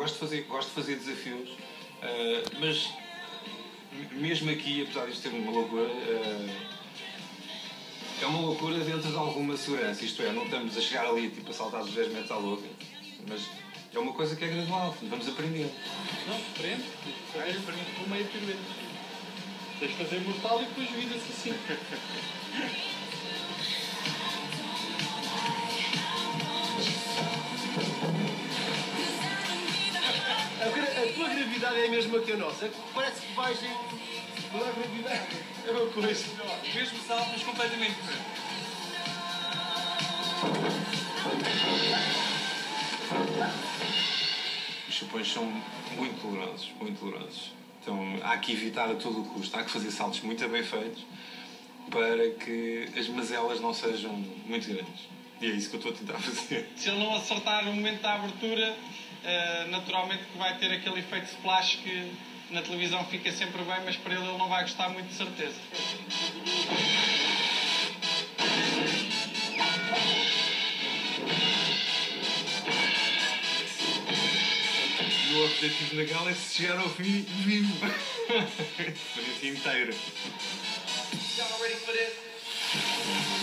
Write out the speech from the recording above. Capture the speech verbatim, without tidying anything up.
gosto de fazer, gosto de fazer desafios, uh, mas mesmo aqui, apesar disto ser uma loucura, uh, é uma loucura dentro de alguma segurança, isto é, não estamos a chegar ali tipo, a saltar os dez metros à louca, mas é uma coisa que é gradual, vamos aprender. Não, aprende, aprende, aprende por meio de meio. Tens de fazer mortal e depois vira-se assim. A tua gravidade é a mesma que a nossa. Parece que vais em... Não há gravidade. É uma coisa. O mesmo salto, mas completamente diferente. Os chapões são muito tolerantes, muito tolerantes. Então há que evitar a todo o custo, há que fazer saltos muito bem feitos para que as mazelas não sejam muito grandes. E é isso que eu estou a tentar fazer. Se ele não acertar no momento da abertura, uh, naturalmente que vai ter aquele efeito splash que na televisão fica sempre bem, mas para ele ele não vai gostar muito de certeza. O meu objetivo na gala é chegar ao fim vivo. Por isso inteiro. Y'all ready for this?